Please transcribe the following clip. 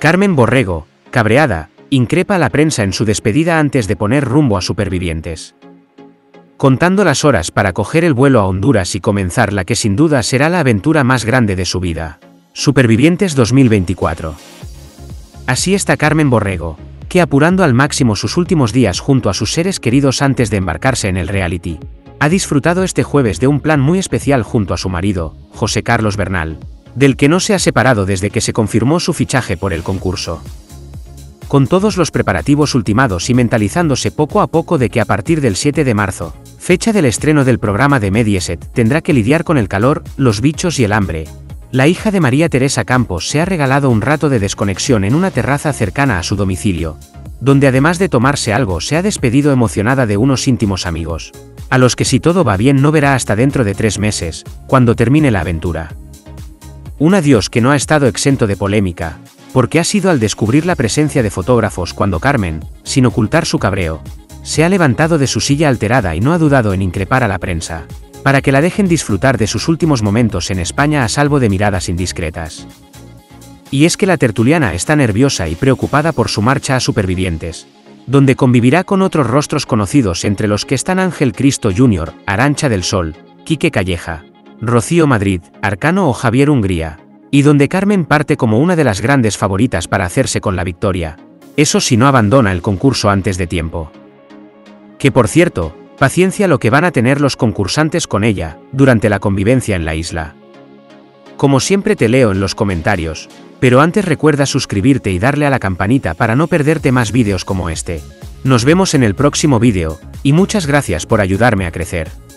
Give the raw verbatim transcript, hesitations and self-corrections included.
Carmen Borrego, cabreada, increpa a la prensa en su despedida antes de poner rumbo a Supervivientes. Contando las horas para coger el vuelo a Honduras y comenzar la que sin duda será la aventura más grande de su vida. Supervivientes dos mil veinticuatro. Así está Carmen Borrego, que apurando al máximo sus últimos días junto a sus seres queridos antes de embarcarse en el reality, ha disfrutado este jueves de un plan muy especial junto a su marido, José Carlos Bernal, del que no se ha separado desde que se confirmó su fichaje por el concurso. Con todos los preparativos ultimados y mentalizándose poco a poco de que a partir del siete de marzo, fecha del estreno del programa de Mediaset, tendrá que lidiar con el calor, los bichos y el hambre, la hija de María Teresa Campos se ha regalado un rato de desconexión en una terraza cercana a su domicilio, donde además de tomarse algo se ha despedido emocionada de unos íntimos amigos, a los que si todo va bien no verá hasta dentro de tres meses, cuando termine la aventura. Un adiós que no ha estado exento de polémica, porque ha sido al descubrir la presencia de fotógrafos cuando Carmen, sin ocultar su cabreo, se ha levantado de su silla alterada y no ha dudado en increpar a la prensa, para que la dejen disfrutar de sus últimos momentos en España a salvo de miradas indiscretas. Y es que la tertuliana está nerviosa y preocupada por su marcha a Supervivientes, donde convivirá con otros rostros conocidos entre los que están Ángel Cristo junior, Arantxa del Sol, Quique Calleja, Rocío Madrid, Arcano o Javier Hungría, y donde Carmen parte como una de las grandes favoritas para hacerse con la victoria, eso si no abandona el concurso antes de tiempo. Que por cierto, paciencia lo que van a tener los concursantes con ella, durante la convivencia en la isla. Como siempre te leo en los comentarios, pero antes recuerda suscribirte y darle a la campanita para no perderte más vídeos como este. Nos vemos en el próximo vídeo, y muchas gracias por ayudarme a crecer.